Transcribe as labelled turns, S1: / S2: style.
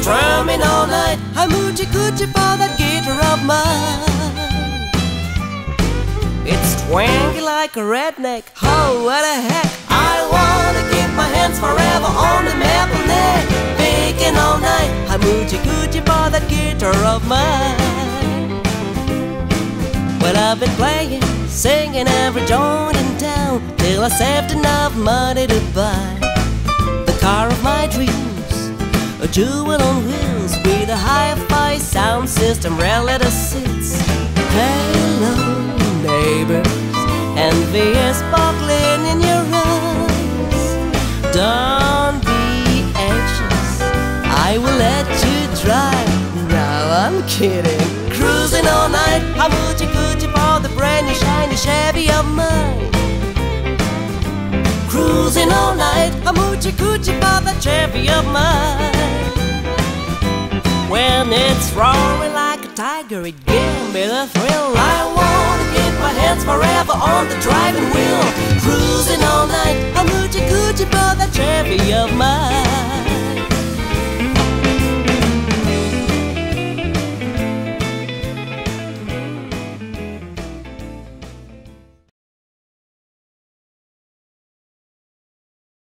S1: strumming all night. I'm hoochie coochie for that guitar of mine. It's twangy like a redneck. Oh, what a heck! I wanna keep my hands forever on the maple neck, picking all night. I'm hoochie coochie for that guitar of mine. Well, I've been playing, singing every joint in town till I saved enough money to buy the car of my dreams, a jewel on wheels with a hi-fi sound system, rear leather seats. Hello, neighbors, envy is sparkling in your eyes. Don't be anxious, I will let you drive. No, I'm kidding. Cruising all night, I'm hoochie coochie for the brand new shiny Chevy of mine. Cruising all night, I'm hoochie coochie for the Chevy of mine. When it's roaring like a tiger, it gives me the thrill. I wanna keep my hands forever on the driving wheel. Cruising all night, I'm hoochie coochie for the Chevy of mine.